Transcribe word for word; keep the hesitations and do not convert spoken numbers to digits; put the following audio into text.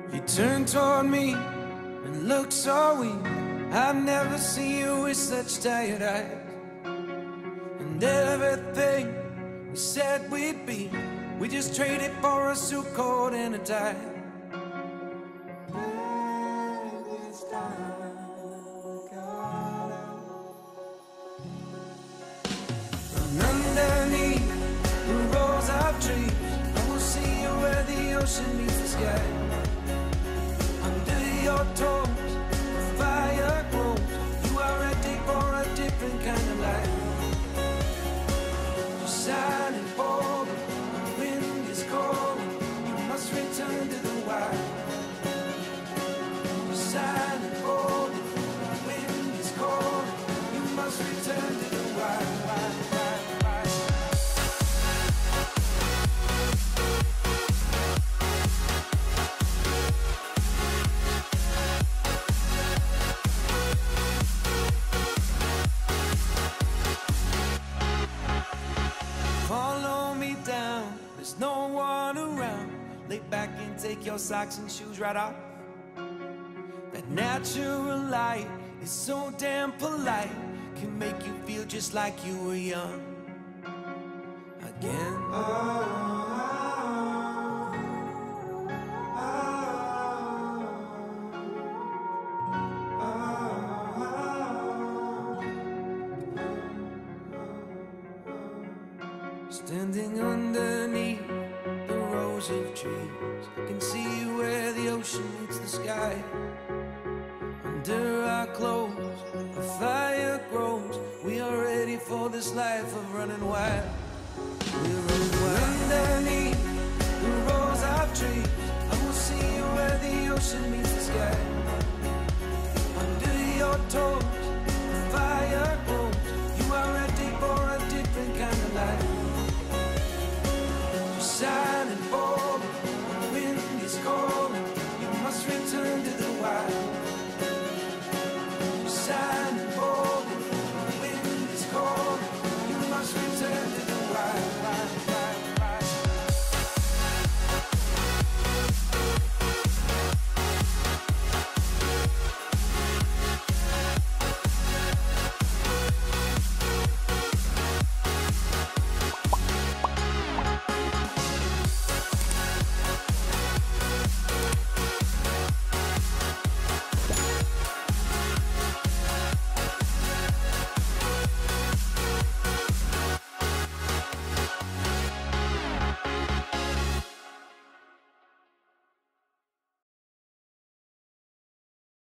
You turned toward me and looked so weak. I've never seen you with such tired eyes. And everything we said we'd be, we just traded for a suit coat and a tie. And underneath the rows of trees, I will see you where the ocean meets the sky. Under your toes, the fire grows. You are ready for a different kind of life. You're silent, bold, the wind is cold. You must return to the wild. You're silent, bold, the wind is cold. You must return to the wild, wild, wild, wild. Follow me down, there's no one around. Lay back and take your socks and shoes right off. That natural light is so damn polite, can make you feel just like you were young again. Standing underneath the rows of trees, I can see where the ocean meets the sky. Under our clothes, a fire grows. We are ready for this life of running wild. We're running wild. Underneath